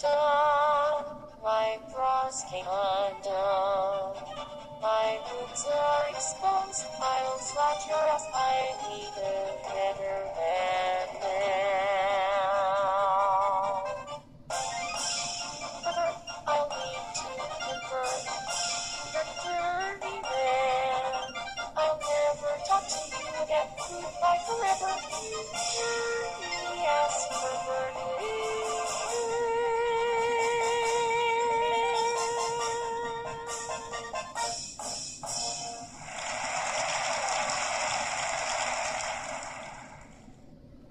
My bras came undone. My boobs are exposed. I'll slap your ass.